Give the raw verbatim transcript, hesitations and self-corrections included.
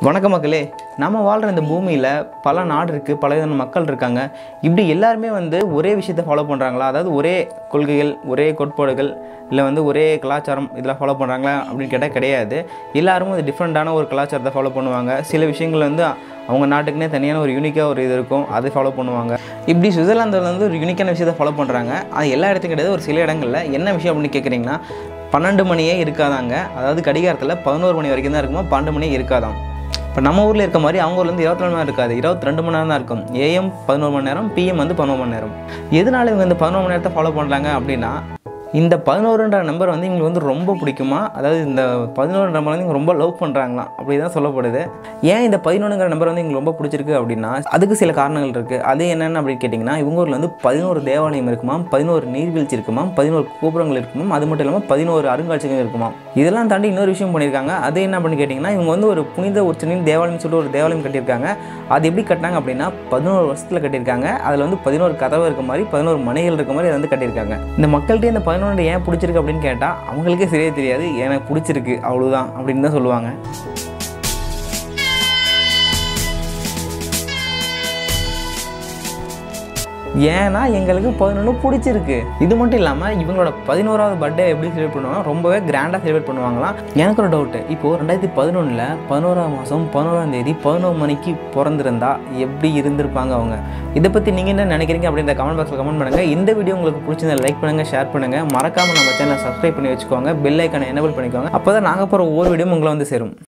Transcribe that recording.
வணக்கம் மக்களே, நம்ம வாழ்கிற இந்த பூமியில் பல நாடு இருக்குது, பல விதமான மக்கள் இருக்காங்க. இப்படி எல்லாருமே வந்து ஒரே விஷயத்தை ஃபாலோ பண்ணுறாங்களா? அதாவது ஒரே கொள்கைகள், ஒரே கோட்பாடுகள், இல்லை வந்து ஒரே கலாச்சாரம் இதெல்லாம் ஃபாலோ பண்ணுறாங்களா அப்படின்னு கேட்டால் கிடையாது. எல்லாரும் அது டிஃப்ரெண்ட்டான ஒரு கலாச்சாரத்தை ஃபாலோ பண்ணுவாங்க. சில விஷயங்கள் வந்து அவங்க நாட்டுக்குன்னே தனியான ஒரு யூனிக்காக ஒரு இது இருக்கும், அதை ஃபாலோ பண்ணுவாங்க. இப்படி சுவிட்சர்லாந்தில் வந்து ஒரு யூனிக்கான விஷயத்தை ஃபாலோ பண்ணுறாங்க. அது எல்லா இடத்துக்கும் கிடையாது, ஒரு சில இடங்களில். என்ன விஷயம் அப்படின்னு கேட்குறீங்கன்னா, பன்னெண்டு மணியே இருக்காதாங்க. அதாவது கடிகாரத்தில் பதினோரு மணி வரைக்கும் தான் இருக்குமா, பன்னெண்டு மணியே இருக்காதான். இப்போ நம்ம ஊரில் இருக்க மாதிரி அவங்க ஊர்லேருந்து இருபத்தி நாலு மணி நேரம் இருக்காது, இருபத்தி ரெண்டு மணி நேரம் தான் இருக்கும். ஏஎம் பதினோரு மணி நேரம், பிஎம் வந்து பதினோரு மணி நேரம். எதனால இவங்க இந்த பதினோரு மணி நேரத்தை ஃபாலோ பண்ணுறாங்க அப்படின்னா, இந்த பதினோருன்ற நம்பர் வந்து இவங்களுக்கு வந்து ரொம்ப பிடிக்குமா, அதாவது இந்த பதினோருன்ற நம்பர் வந்து இவங்க ரொம்ப லவ் பண்ணுறாங்களாம், அப்படி தான் சொல்லப்படுது. ஏன் இந்த பதினொன்றுங்கிற நம்பர் வந்து இவங்களுக்கு ரொம்ப பிடிச்சிருக்கு அப்படின்னா, அதுக்கு சில காரணங்கள் இருக்குது. அது என்னென்னு அப்படின்னு கேட்டிங்கன்னா, இவங்க ஊரில் வந்து பதினோரு தேவாலயம் இருக்குமாம், பதினோரு நீர்வீழ்ச்சி இருக்குமாம், பதினோரு கோபுரங்கள் இருக்குமாம், அது மட்டும் இல்லாமல் பதினோரு அருங்காட்சியகம் இருக்குமாம். இதெல்லாம் தாண்டி இன்னொரு விஷயம் பண்ணியிருக்காங்க. அது என்ன அப்படின்னு கேட்டிங்கன்னா, இவங்க வந்து ஒரு புனித உச்சனின் தேவாலயம் சொல்லிட்டு ஒரு தேவாலயம் கட்டியிருக்காங்க. அது எப்படி கட்டினாங்க அப்படின்னா, பதினோரு வருஷத்தில் கட்டியிருக்காங்க. அதில் வந்து பதினோரு கதவு இருக்க மாதிரி, பதினோரு மனைகள் இருக்க மாதிரி அதை வந்து கட்டியிருக்காங்க. இந்த மக்கள்கிட்ட இந்த பதினொன்று ஏன் பிடிச்சிருக்கு அப்படின்னு கேட்டால் அவங்களுக்கே சரியே தெரியாது. எனக்கு பிடிச்சிருக்கு அவ்வளோதான் அப்படின்னு தான் சொல்லுவாங்க. ஏன்னா எங்களுக்கு பதினொன்று பிடிச்சிருக்கு. இது மட்டும் இல்லாமல் இவங்களோட பதினோராவது பர்த்டே எப்படி செலிப்ரேட் பண்ணுவாங்க, ரொம்பவே கிராண்டாக செலிப்ரேட் பண்ணுவாங்களாம். எனக்கு ஒரு டவுட்டு, இப்போது ரெண்டாயிரத்தி பதினொன்றில் பதினோராம் மாதம் பதினோராம் தேதி பதினோரு மணிக்கு பிறந்திருந்தா எப்படி இருந்திருப்பாங்க அவங்க? இதை பற்றி நீங்கள் என்ன நினைக்கிறீங்க அப்படின்ற கமெண்ட் பாக்ஸில் கமெண்ட் பண்ணுங்கள். இந்த வீடியோ உங்களுக்கு பிடிச்சிருந்தா லைக் பண்ணுங்கள், ஷேர் பண்ணுங்கள். மறக்காமல் நம்ம சேனலை சப்ஸ்கிரைப் பண்ணி வச்சுக்கோங்க, பெல் ஐக்கானை எனேபிள் பண்ணிக்கோங்க. அப்போ தான் நாங்கள் போகிற ஒவ்வொரு வீடியோவும் உங்களை வந்து சேரும்.